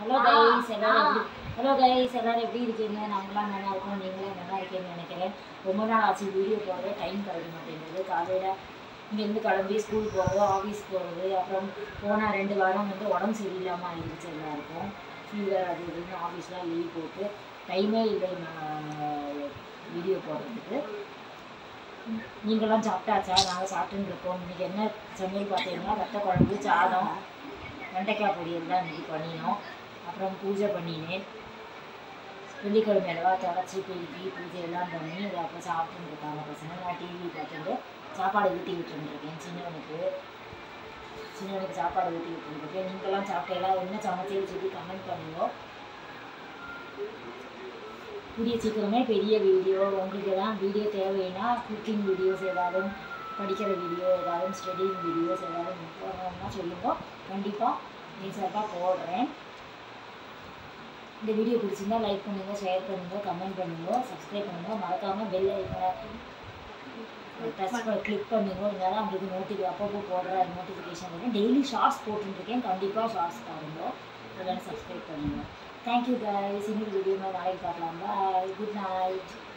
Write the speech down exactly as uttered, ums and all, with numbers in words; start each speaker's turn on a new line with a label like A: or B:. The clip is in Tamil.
A: ஹலோ கைஸ் எல்லாரும் எப்படி ஹலோ கைஸ் எல்லாரும் எப்படி இருக்கீங்க? நாங்களாம் நல்லா இருக்கோம், நீங்களும் நல்லா இருக்கீங்கன்னு நினைக்கிறேன். ரொம்ப நாள் ஆச்சு வீடியோ போடுறது, டைம் கிடைக்க மாட்டேங்குது. காலையில் இங்கேருந்து கிளம்பி ஸ்கூல் போகிறது, ஆஃபீஸ் போகிறது, அப்புறம் போனால் ரெண்டு வாரம் வந்து உடம்பு சரியில்லாமல் ஆகிடுச்சு எல்லாருக்கும். ஃபீவர் அது இதுன்னு ஆஃபீஸ்லாம் லீவ் போட்டு டைமே இல்லை வீடியோ போடுறதுக்கு. நீங்களாம் சாப்பிட்டாச்சா? நாங்கள் சாப்பிட்டுன்னு இருக்கோம். இன்றைக்கி என்ன சமையல் பார்த்தீங்கன்னா வத்த குழம்பு, சாதம், வெண்டைக்காய் பொரியல் தான் இன்றைக்கி பண்ணினோம். அப்புறம் பூஜை பண்ணினேன். வெள்ளிக்கிழமை எல்லாம் தொடச்சி பெருக்கி பூஜை எல்லாம் பண்ணி அதை அப்போ சாப்பிட்டுன்னு இருக்காங்க பசங்க. நான் டிவி பார்த்துட்டு சாப்பாடு ஊட்டி விட்டுருந்துருக்கேன் சின்னவனுக்கு சின்னவனுக்கு சாப்பாடு ஊட்டி விட்டுருந்துருக்கேன். நீங்களாம் சாப்பிட்டெல்லாம் என்ன சமைச்சேன்னு சொல்லி கமெண்ட் பண்ணுவோம். கூடிய சீக்கிரமே பெரிய வீடியோ உங்களுக்கு தான் வீடியோ தேவைன்னா குக்கிங் வீடியோஸ் ஏதாவது, படிக்கிற வீடியோ ஏதாவது, ஸ்டடிங் வீடியோஸ் ஏதாவது போடணும்னா சொல்லுங்கள், கண்டிப்பாக ரீசெண்டாக போடுறேன். இந்த வீடியோ பிடிச்சிருந்தா லைக் பண்ணுங்கள், ஷேர் பண்ணுங்கள், கமெண்ட் பண்ணுங்கள், சப்ஸ்கிரைப் பண்ணுங்கள். மறக்காமல் பெல் ஐக்கனை டச் கிளிக் பண்ணுங்கள். இதனால் உங்களுக்கு நோட்டிஃபி அப்பப்போ போடுற நோட்டிஃபிகேஷன் வரும். டெய்லி ஷார்ட்ஸ் போட்டுருக்கேன், கண்டிப்பாக ஷார்ட்ஸ் பாருங்கள், இதெல்லாம் சப்ஸ்கிரைப் பண்ணுங்கள். Thank you guys. இன்னொரு வீடியோ நாளைக்கு பார்க்கலாம். Bye, good night.